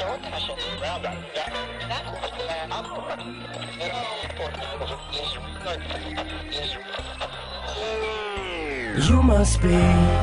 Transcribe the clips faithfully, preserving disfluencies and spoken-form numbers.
You must be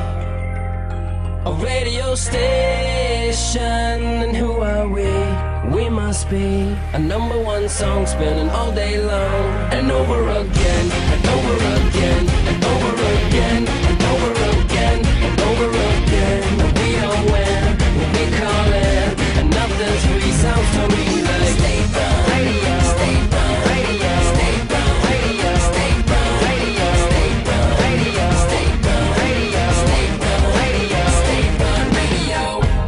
a radio station, and who are we? We must be a number one song spinning all day long, and over again, and over again, and over again, and over again, and over again. We don't win, we call it, and nothing's free. Sounds to me like State Run Radio, State Run Radio, State Run Radio, State Run Radio, State Run Radio, State Run Radio, State Run Radio, State Run Radio.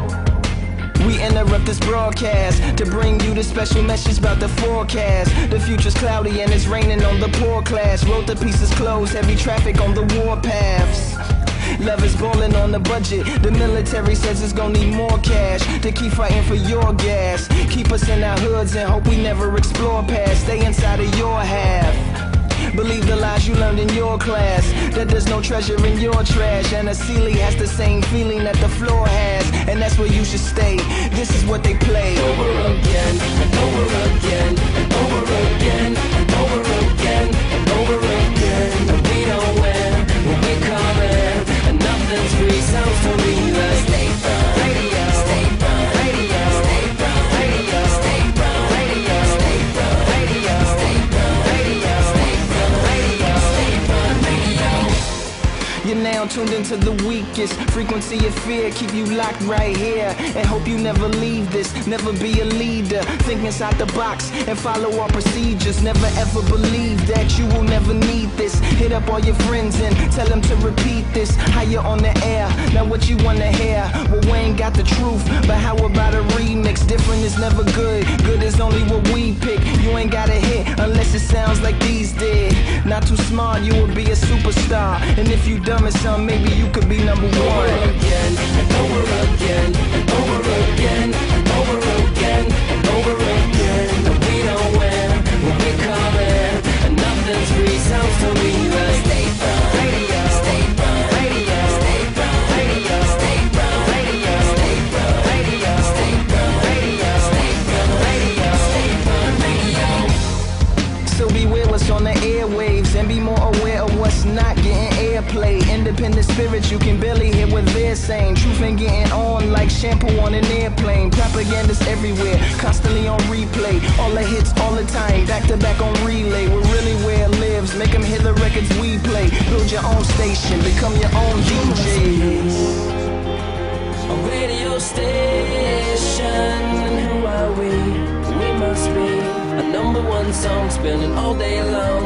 We interrupt this broadcast to bring you the special message about the forecast. The future's cloudy and it's raining on the poor class. Road to pieces closed, heavy traffic on the warpaths. Love is balling on the budget. The military says it's gonna need more cash to keep fighting for your gas. Keep us in our hoods and hope we never explore past. Stay inside of your half. Believe the lies you learned in your class, that there's no treasure in your trash. And a Sealy has the same feeling that the floor has, and that's where you should stay. This is what they play over again, and over again, and over again, and over again, and over again. And we don't win when we come in, and nothing's free. Sounds to me like State Run Radio, State Run Radio, State Run Radio, State Run Radio, State Run Radio, State Run Radio, State Run Radio, State Run Radio. You're now tuned into the weakest frequency of fear. Keep you locked right here and hope you never leave this. Never be a leader. Think inside the box and follow our procedures. Never ever believe that you will never need this. Hit up all your friends and tell them to repeat this. How you on the air? Now what you wanna hear? Well, we ain't got the truth, but how about a remix? Different is never good. Good is only what we pick. You ain't got a hit unless it sounds like these did. Not too smart, you will be a superstar. And if you dumb as some, maybe you could be number one. Over again, and over again, and over again, and over again, and over again. And we don't win when we come in, and nothing's free. Sounds to me like State Run Radio, State Run Radio, State Run Radio, State Run Radio, State Run Radio, State Run Radio, State Run Radio, State Run Radio. So beware what's on the airwaves and be more aware of what's not getting airplay. Independent spirits, you can barely hear what they're saying. Truth ain't getting on like shampoo on an airplane. Propaganda's everywhere, constantly on replay. All the hits, all the time, back to back on relay. We're really where it lives, make them hear the records we play. Build your own station, become your own D J. A radio station, and who are we? We must be a number one song spinning all day long.